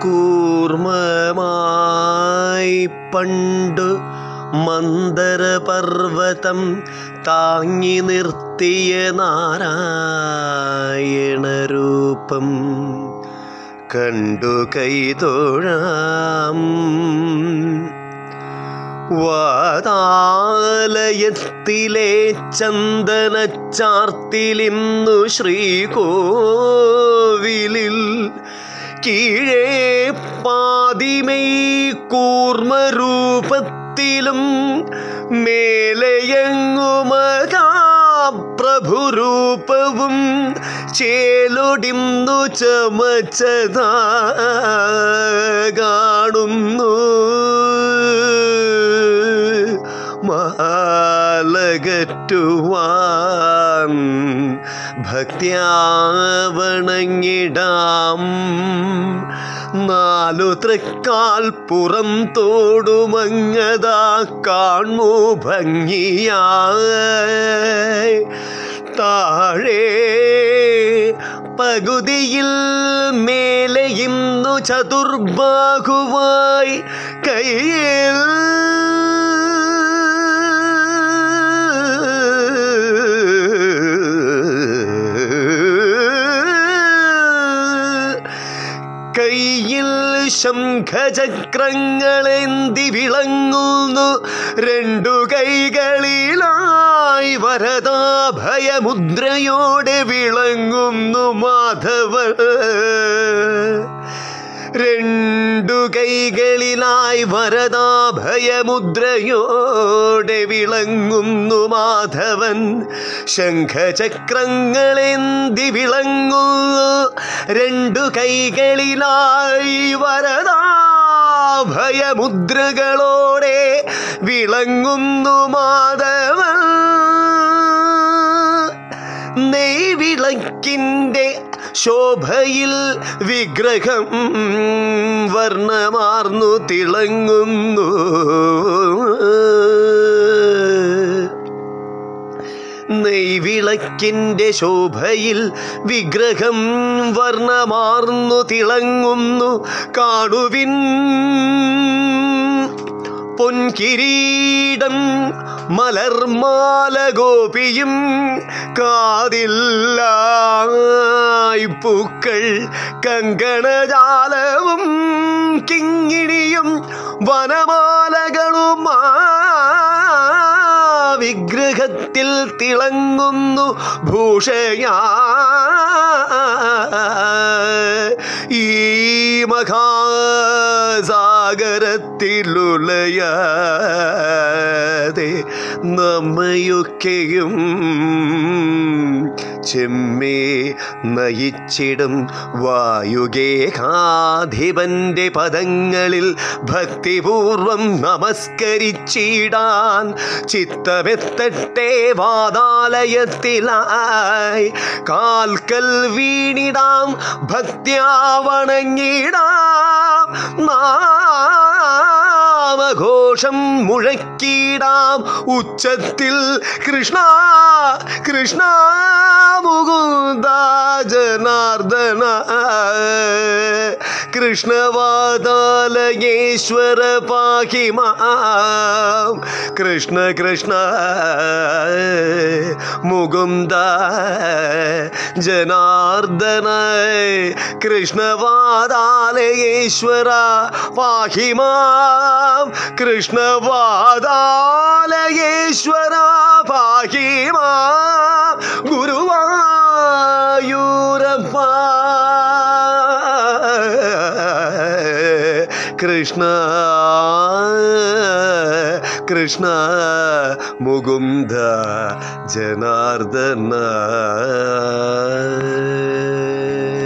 കൂർമ്മമായി പണ്ടു മന്ദരപർവതം താങ്ങി നിർത്തിയ നാരായണരൂപം കണ്ടു കൈതൊഴാം. വാതാലയത്തിലെ ചന്ദനച്ചാർത്തിലിന്നു ശ്രീകോവിലിൽ കീഴേ പാതിമൈ കൂർമ്മരൂപത്തിലും മേലയങ്ങുമകാപ്രഭുരൂപവും ചേലൊടിന്നു ചമച്ചതാ കാണുന്നു. മാലകറ്റുവാൻ ഭക്ത്യാവണങ്ങിടാം. നാലു തൃക്കാൽ പുറം തോടുമങ്ങതാ കാൺമു ഭംഗിയായി. താഴെ പകുതിയിൽ മേലെയുന്നു ചതുർബാഹുവായി കയ്യിൽ കയ്യിൽ ശംഖചക്രങ്ങളേന്തി വിളങ്ങുന്നു. രണ്ടു കൈകളിലായി വരദാഭയമുദ്രയോടെ വിളങ്ങുന്നു മാധവൻ. രണ്ടു കൈകളിലായി വരദാഭയമുദ്രയോടെ വിളങ്ങുന്നു മാധവൻ. ശംഖചക്രങ്ങളേന്തി വിളങ്ങുന്നു. രണ്ടു കൈകളിലായി വരദാഭയമുദ്രകളോടെ വിളങ്ങുന്നു മാധവൻ. നെയ്വിളക്കിൻ്റെ ശോഭയിൽ വിഗ്രഹം വർണ്ണമാർന്നു തിളങ്ങുന്നു. നെയ്വിളക്കിൻ്റെ ശോഭയിൽ വിഗ്രഹം വർണ്ണമാർന്നു തിളങ്ങുന്നു. കാണുവിൻ പൊൻകിരീടം മലർമാല ഗോപിയും കാതില്ലായി പൂക്കൾ കങ്കണജാലവും കിങ്ങിണിയും വനമാലകളുമാ വിഗ്രഹത്തിൽ തിളങ്ങുന്നു ഭൂഷയാ. ഈ മഹാസാഗരത്തിലുലയാതെ നമ്മയൊക്കെയും ചെമ്മേ നയിച്ചിടും വായുഗേഹാധിപന്റെ പദങ്ങളിൽ ഭക്തിപൂർവം നമസ്കരിച്ചിടാൻ ചിത്തമെത്തട്ടെ. വാതാലയത്തിലായി കാൽക്കൽ വീണിടാം, ഭക്ത്യാവണങ്ങിടാം, നാമഘോഷം മുഴക്കിടാം ഉച്ചത്തിൽ. കൃഷ്ണ കൃഷ്ണ മുകുന്ദ ജനാർദ്ദന കൃഷ്ണവാതാലയേശ്വര പാഹി മാം. കൃഷ്ണ കൃഷ്ണ മുകുന്ദ ജനാർദ്ദന കൃഷ്ണവാതാലയേശ്വര പാഹി മാം. കൃഷ്ണവാതാലയേശ്വര പാഹി മാം. ഗുരുവായൂരപ്പ കൃഷ്ണ കൃഷ്ണ മുകുന്ദ ജനാർദ്ദന.